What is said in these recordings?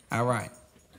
All right.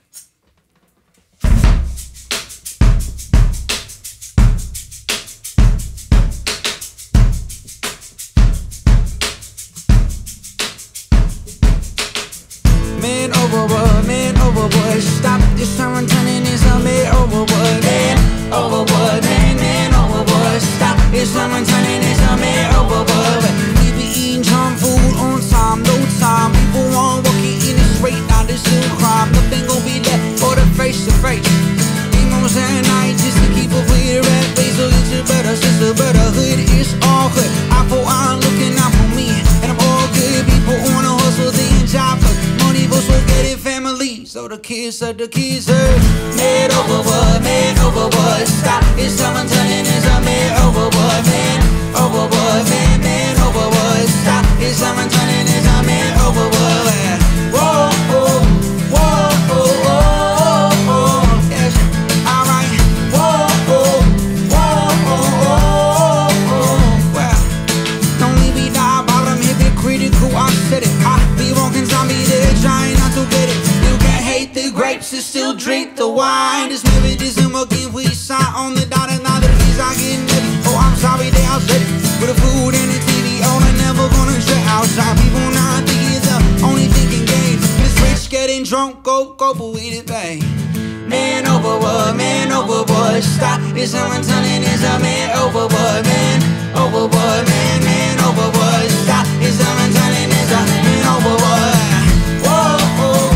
Man overboard, stop this time turning is a man overboard, man overboard, man overboard, stop this time turning is a man overboard. We be eating junk food on time, no time. People want walking in the straight, now this new crime. Nothing gon' be left for the face to face. Demons at night just to keep up with the rat face. So it's a better, sister, better hood, it's all good. Eye for eye, looking out for me, and I'm all good. People on a hustle, they in job for money, but so get it family. So the kids are man overboard, stop. It's someone turning is a man overboard, man overboard, stop. It's someone turning is a man overboard. Whoa, whoa, whoa, whoa, whoa, yes, alright. Whoa, whoa, whoa, whoa, well, don't leave me down, bottom, hypocritical, I said it. I be walking zombie there, trying not to get it. Hate the grapes and still drink the wine. This Methodism again, we sign on the dot and now the keys are getting heavy. Oh, I'm sorry they upset it. With the food and the TV, oh, they're never gonna shut outside. People not thinking the only thinking game. This rich getting drunk, go but with it, babe. Man overboard, stop. This someone turning is a man overboard, man overboard, man overboard, stop. This someone turning is a man overboard. Whoa, whoa.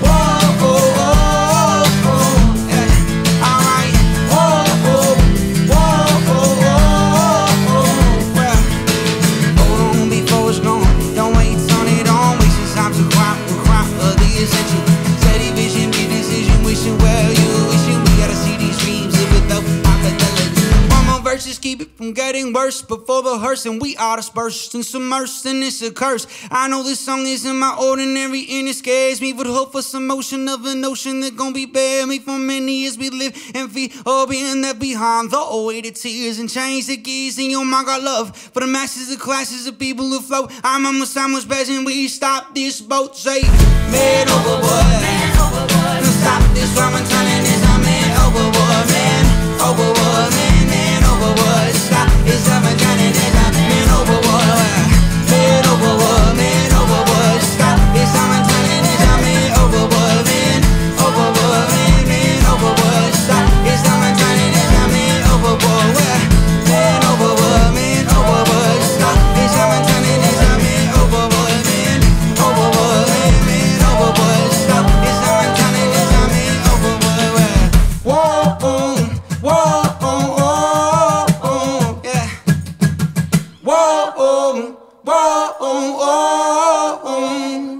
Just keep it from getting worse before the hearse, and we are dispersed and submersed, and it's a curse. I know this song isn't my ordinary, and it scares me, but hope for some motion of a notion that gon' be bear me for many years we live and feed, all being left behind. The weighted tears and change the keys, and your mind got love for the masses, the classes of people who float. I'm almost much better, and we stop this boat. Say, man overboard, stop this woman turning is a man overboard, man overboard, man overboard, stop. It's a man turning is a man overboard, man overboard, man overboard, stop. It's a man turning is a man overboard, man overboard, man overboard, stop. It's a man turning is a man overboard, man overboard, stop. It's a man turning is a man overboard, man overboard, stop. It's a man turning is a man overboard. Whoa, whoa. Whoa, whoa, whoa, whoa.